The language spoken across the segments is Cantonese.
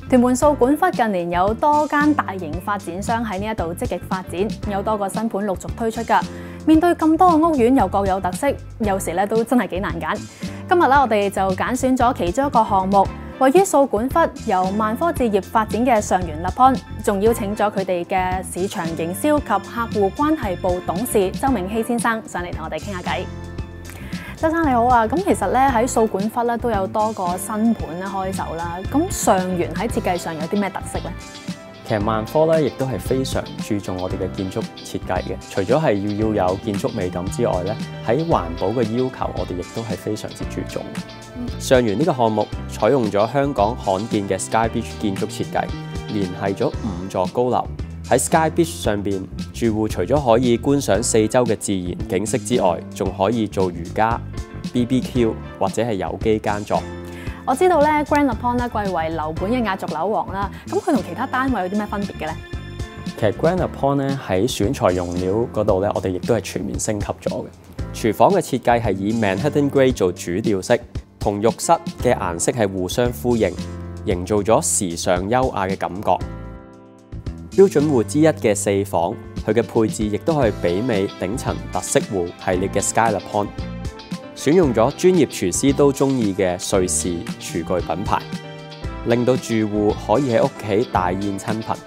屯門掃管笏近年有多間大型發展商喺呢一度積極發展，有多個新盤陸續推出㗎。面對咁多個屋苑又各有特色，有時咧都真係幾難揀。今日咧我哋就揀選咗其中一個項目，位於掃管笏由萬科置業發展嘅上元立康，仲邀請咗佢哋嘅市場營銷及客戶關係部董事周銘希先生上嚟同我哋傾下偈。周生你好啊，咁其實咧喺掃管笏咧都有多個新盤咧開售啦。咁上元喺設計上有啲咩特色咧？ 其實萬科咧亦都係非常注重我哋嘅建築設計嘅。除咗係要有建築美感之外咧，喺環保嘅要求我哋亦都係非常之注重。上元呢個項目採用咗香港罕見嘅 Sky Beach 建築設計，連繫咗5座高樓。喺 Sky Beach 上邊，住戶除咗可以觀賞四周嘅自然景色之外，仲可以做瑜伽、BBQ 或者係有機耕作。我知道咧 Grand Lepong 咧貴為樓盤嘅壓軸樓王啦，咁佢同其他單位有啲咩分別嘅咧？其實 Grand Lepong 咧喺選材用料嗰度咧，我哋亦都係全面升級咗嘅。廚房嘅設計係以 Manhattan Grey 做主調色，同浴室嘅顏色係互相呼應，營造咗時尚優雅嘅感覺。標準戶之一嘅4房，佢嘅配置亦都係媲美頂層特色戶系列嘅 Sky Lepong， 選用咗專業廚師都中意嘅瑞士廚具品牌，令到住戶可以喺屋企大宴親朋。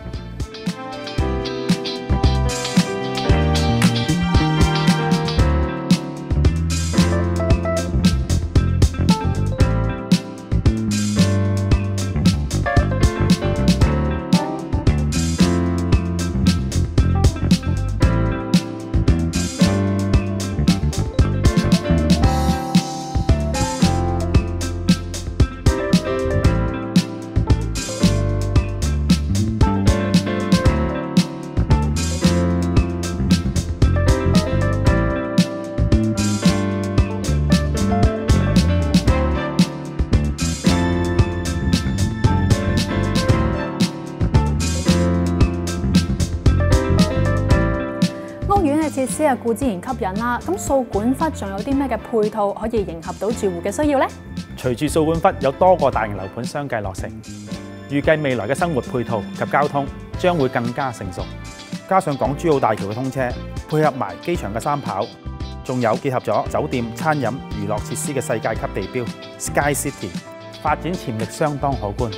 屋苑嘅設施啊，固之然吸引啦。咁掃管笏仲有啲咩嘅配套可以迎合到住戶嘅需要呢？ 隨住掃管笏有多個大型樓盤相繼落成，預計未來嘅生活配套及交通將會更加成熟。加上港珠澳大橋嘅通車，配合埋機場嘅三跑，仲有結合咗酒店、餐飲、娛樂設施嘅世界級地標 Sky City， 發展潛力相當可觀。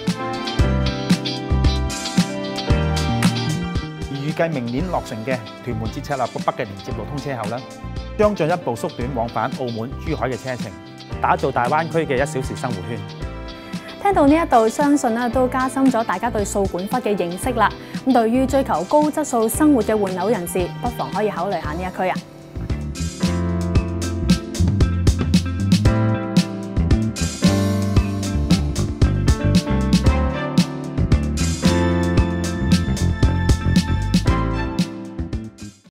預計明年落成嘅屯門至赤鱲角北嘅連接路通車後，將進一步縮短往返澳門、珠海嘅車程，打造大灣區嘅1小時生活圈。 聽到呢一度，相信都加深咗大家對掃管笏嘅認識啦。咁對於追求高質素生活嘅換樓人士，不妨可以考慮下呢一區啊。